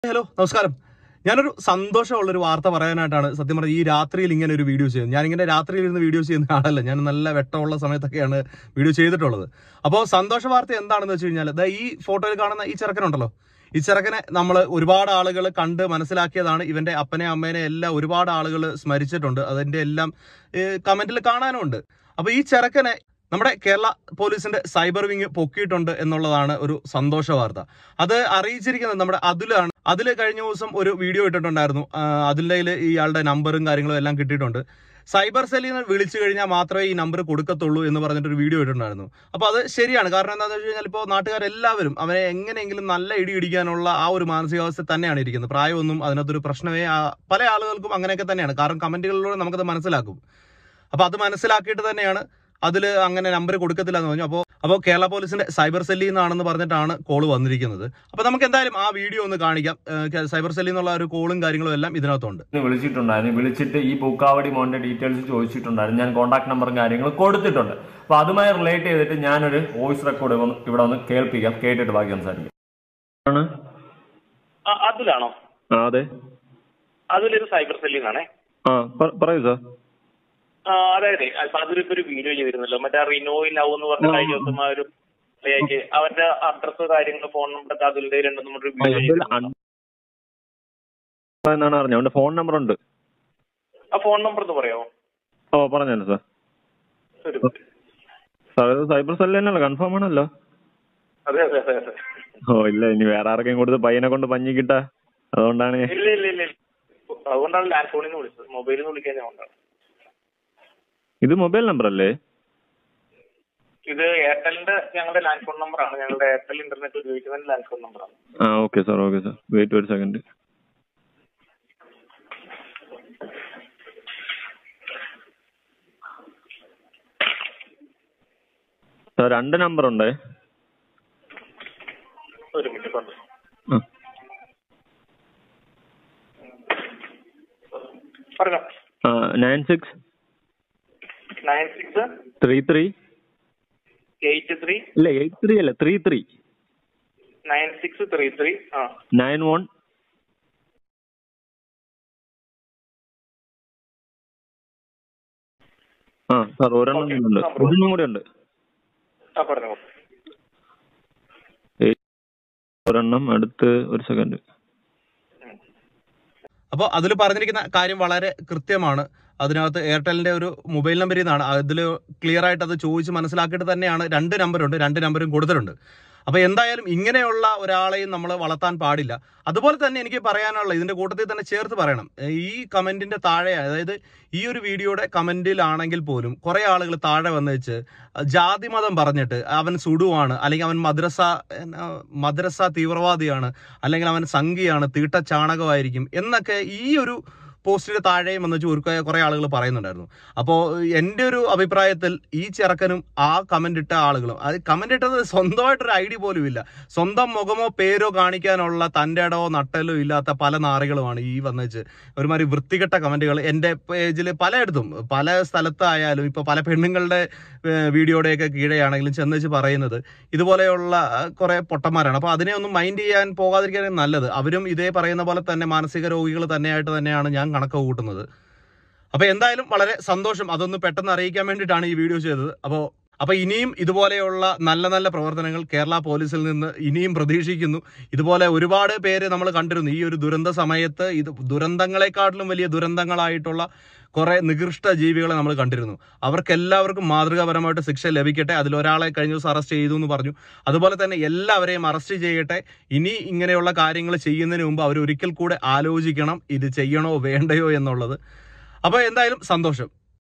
Hello നമസ്കാരം. ഞാനൊരു സന്തോഷമുള്ളൊരു വാർത്ത പറയാനായിട്ടാണ് സത്യം പറഞ്ഞാൽ ഈ രാത്രിയിൽ ഇങ്ങനെ ഒരു വീഡിയോ ചെയ്യുന്നത്. ഞാനിങ്ങനെ രാത്രിയിൽ ഇരുന്ന് വീഡിയോ ചെയ്യുന്ന ആളല്ല, ഞാൻ നല്ല വെട്ടമുള്ള സമയത്തൊക്കെയാണ് വീഡിയോ ചെയ്തിട്ടുള്ളത്. അപ്പോൾ സന്തോഷ വാർത്ത എന്താണെന്ന് വെച്ച് കഴിഞ്ഞാൽ ഈ ഫോട്ടോയിൽ കാണുന്ന ഈ ചെറുക്കനുണ്ടല്ലോ, ഈ ചെറുക്കനെ നമ്മൾ ഒരുപാട് ആളുകൾ കണ്ട് മനസ്സിലാക്കിയതാണ്. ഇവന്റെ അപ്പനെ അമ്മേനെ എല്ലാം ഒരുപാട് ആളുകൾ സ്മരിച്ചിട്ടുണ്ട്. അതിന്റെ എല്ലാം കമന്റിൽ കാണാനുണ്ട്. അപ്പൊ ഈ ചെറുക്കനെ നമ്മുടെ കേരള പോലീസിന്റെ സൈബർ വിങ് പൊക്കിയിട്ടുണ്ട് എന്നുള്ളതാണ് ഒരു സന്തോഷ വാർത്ത. അത് അറിയിച്ചിരിക്കുന്നത് നമ്മുടെ അതുലാണ്. അതിൽ കഴിഞ്ഞ ദിവസം ഒരു വീഡിയോ ഇട്ടിട്ടുണ്ടായിരുന്നു. അതിൻ്റെ ഇയാളുടെ നമ്പറും കാര്യങ്ങളും എല്ലാം കിട്ടിയിട്ടുണ്ട്. സൈബർ സെല്ലിൽ നിന്ന് വിളിച്ചു കഴിഞ്ഞാൽ മാത്രമേ ഈ നമ്പർ കൊടുക്കത്തുള്ളൂ എന്ന് പറഞ്ഞിട്ടൊരു വീഡിയോ ഇട്ടിട്ടുണ്ടായിരുന്നു. അപ്പോൾ അത് ശരിയാണ്. കാരണം എന്താണെന്ന് വെച്ച് കഴിഞ്ഞാൽ ഇപ്പോൾ നാട്ടുകാരെല്ലാവരും അവനെ എങ്ങനെയെങ്കിലും നല്ല ഇടിക്കാനുള്ള ആ ഒരു മാനസികാവസ്ഥ തന്നെയാണ് ഇരിക്കുന്നത്. പ്രായമൊന്നും അതിനകത്തൊരു പ്രശ്നമേ പല ആളുകൾക്കും അങ്ങനെയൊക്കെ തന്നെയാണ്. കാരണം കമന്റുകളിലൂടെ നമുക്കത് മനസ്സിലാക്കും. അപ്പോൾ അത് മനസ്സിലാക്കിയിട്ട് തന്നെയാണ് അതിൽ അങ്ങനെ നമ്പർ കൊടുക്കത്തില്ല എന്ന് പറഞ്ഞു. അപ്പോൾ കേരള പോലീസിന്റെ സൈബർ സെല്ലിൽ നിന്നാണെന്ന് പറഞ്ഞിട്ടാണ് കോള് വന്നിരിക്കുന്നത്. അപ്പോൾ നമുക്ക് എന്തായാലും ആ വീഡിയോ ഒന്ന് കാണിക്കാം. സൈബർ സെല്ലിൽ നിന്നുള്ള ഒരു കോളും കാര്യങ്ങളും എല്ലാം ഇതിനകത്തുണ്ട്. വിളിച്ചിട്ടുണ്ടായിരുന്നു. വിളിച്ചിട്ട് ഈ പൂക്കാവടി മോന്റെ ഡീറ്റെയിൽസ് ചോദിച്ചിട്ടുണ്ടായിരുന്നു. ഞാൻ കോൺടാക്ട് നമ്പറും കാര്യങ്ങളും കൊടുത്തിട്ടുണ്ട്. അപ്പൊ അതുമായി റിലേറ്റ് ചെയ്തിട്ട് ഞാനൊരു വോയിസ് റെക്കോർഡ് ഇവിടെ ഒന്ന് കേൾപ്പിക്കാം. കേട്ടിട്ട് ബാക്കി സംസാരിക്കാം. അതിലാണോ? അതെ, അതിലൊരു സൈബർ സെല്ലിൽ നിന്നാണേ. പറയൂ സാർ. അതായത് അതിലിപ്പോ ഒരു വീഡിയോ ചെയ്തിരുന്നല്ലോ, മറ്റേ റിനോയിൽ ലവ് എന്ന് പറഞ്ഞ കഴിഞ്ഞ ദിവസം ഒരു അവന്റെ അഡ്രസ് കാര്യങ്ങൾ ഫോൺ നമ്പർ ഒക്കെ അതിൽ ഉണ്ടെന്ന് പറഞ്ഞൊരു വീഡിയോ എന്നാണ് അറിഞ്ഞത്. ഫോൺ നമ്പർ ഉണ്ട്. ആ ഫോൺ നമ്പർ ഒന്ന് പറയാമോ? പറഞ്ഞല്ലോ സാർ. സൈബർ സെല്ല് തന്നെയല്ലോ, കൺഫേം ആണല്ലോ? അതെ അതെ അതെ അതെ. ഇല്ല, ഇനി വേറെ ആർക്കെങ്കിലും കൊടുത്ത് പയ്യനെ കൊണ്ട് പഞ്ഞി കിട്ടാ, അതുകൊണ്ടാണ്. ഇല്ല ഇല്ല ഇല്ല, അതുകൊണ്ടാണ് ലാൻഡ് ഫോണിൽ നിന്ന് വിളിച്ചത്. മൊബൈലിൽ നിന്ന് വിളിക്കാൻ കൊണ്ടാണ്. ഇത് മൊബൈൽ നമ്പർ അല്ലേ? ഇത് എയർടെലിന്റെ ഞങ്ങളുടെ ലാൻഡ് ഫോൺ നമ്പറാണ്. ഞങ്ങളുടെ എയർടെൽ ഇന്റർനെറ്റ് ഉപയോഗിക്കുന്ന ലാൻഡ് ഫോൺ നമ്പറാണ്. Okay sir, okay sir. Wait ഒരു സെക്കൻഡ്. സാർ 2 നമ്പർ ഉണ്ടേ. ഒരു മിനിറ്റ് പറഞ്ഞു. 96 33 83 ഇല്ല 83 അല്ല 33 9633 91 സാർ ഒരെണ്ണം കൂടെ ഉണ്ട്. ഒരെണ്ണം അടുത്ത് ഒരു സെക്കൻഡ്. അപ്പോൾ അതിൽ പറഞ്ഞിരിക്കുന്ന കാര്യം വളരെ കൃത്യമാണ്. അതിനകത്ത് എയർടെലിന്റെ ഒരു മൊബൈൽ നമ്പറിൽ നിന്നാണ്. അതിൽ ക്ലിയർ ആയിട്ട് അത് ചോദിച്ച് മനസ്സിലാക്കിയിട്ട് തന്നെയാണ് 2 നമ്പറുണ്ട്, 2 നമ്പറും കൊടുത്തിട്ടുണ്ട്. അപ്പോൾ എന്തായാലും ഇങ്ങനെയുള്ള ഒരാളെയും നമ്മൾ വളർത്താൻ പാടില്ല. അതുപോലെ തന്നെ എനിക്ക് പറയാനുള്ള ഇതിന്റെ കൂട്ടത്തിൽ തന്നെ ചേർത്ത് പറയണം, ഈ കമന്റിന്റെ താഴെ, അതായത് ഈ ഒരു വീഡിയോയുടെ കമന്റിലാണെങ്കിൽ പോലും കുറെ ആളുകൾ താഴെ വന്ന് വെച്ച് ജാതി മതം പറഞ്ഞിട്ട് അവൻ സുഡുവാണ്, അല്ലെങ്കിൽ അവൻ മദ്രസ തീവ്രവാദിയാണ്, അല്ലെങ്കിൽ അവൻ സംഘിയാണ്, തീട്ട ചാണകമായിരിക്കും എന്നൊക്കെ ഈ ഒരു പോസ്റ്റിന് താഴെയും വന്ന് വെച്ച് കുറെ ആളുകൾ പറയുന്നുണ്ടായിരുന്നു. അപ്പോൾ എൻ്റെ ഒരു അഭിപ്രായത്തിൽ ഈ ചെറുക്കനും ആ കമന്റ് ഇട്ട ആളുകളും, അത് കമന്റ് ഇട്ടത് സ്വന്തമായിട്ടൊരു ഐഡി പോലും ഇല്ല, സ്വന്തം മുഖമോ പേരോ കാണിക്കാനുള്ള തൻ്റെ ഇടമോ നട്ടലോ ഇല്ലാത്ത പല നാറികളുമാണ് ഈ വന്നേച്ച് ഒരുമാതിരി വൃത്തികെട്ട കമന്റുകൾ എൻ്റെ പേജിൽ പലയിടത്തും പല സ്ഥലത്തായാലും ഇപ്പോൾ പല പെണ്ണുങ്ങളുടെ വീഡിയോയുടെയൊക്കെ കീഴെയാണെങ്കിലും ചെന്നേച്ച് പറയുന്നത് ഇതുപോലെയുള്ള കുറെ പൊട്ടന്മാരാണ്. അപ്പോൾ അതിനെ ഒന്നും മൈൻഡ് ചെയ്യാൻ പോകാതിരിക്കാനും നല്ലത്. അവരും ഇതേ പറയുന്ന പോലെ തന്നെ മാനസിക രോഗികൾ തന്നെയാണ് ഞാൻ കണക്ക് കൂട്ടുന്നത്. അപ്പൊ എന്തായാലും വളരെ സന്തോഷം. അതൊന്ന് പെട്ടെന്ന് അറിയിക്കാൻ വേണ്ടിയിട്ടാണ് ഈ വീഡിയോ ചെയ്തത്. അപ്പൊ ഇനിയും ഇതുപോലെയുള്ള നല്ല നല്ല പ്രവർത്തനങ്ങൾ കേരള പോലീസിൽ നിന്ന് ഇനിയും പ്രതീക്ഷിക്കുന്നു. ഇതുപോലെ ഒരുപാട് പേര് നമ്മൾ കണ്ടിരുന്നു. ഈ ഒരു ദുരന്ത സമയത്ത് ഇത് ദുരന്തങ്ങളെക്കാട്ടിലും വലിയ ദുരന്തങ്ങളായിട്ടുള്ള കുറെ നികൃഷ്ട ജീവികളെ നമ്മൾ കണ്ടിരുന്നു. അവർക്കെല്ലാവർക്കും മാതൃകാപരമായിട്ട് ശിക്ഷ ലഭിക്കട്ടെ. അതിലൊരാളെ കഴിഞ്ഞ ദിവസം അറസ്റ്റ് ചെയ്തു എന്ന് പറഞ്ഞു. അതുപോലെ തന്നെ എല്ലാവരെയും അറസ്റ്റ് ചെയ്യട്ടെ. ഇനി ഇങ്ങനെയുള്ള കാര്യങ്ങൾ ചെയ്യുന്നതിന് മുമ്പ് അവർ ഒരിക്കൽ കൂടെ ആലോചിക്കണം, ഇത് ചെയ്യണോ വേണ്ടയോ എന്നുള്ളത്. അപ്പോൾ എന്തായാലും സന്തോഷം.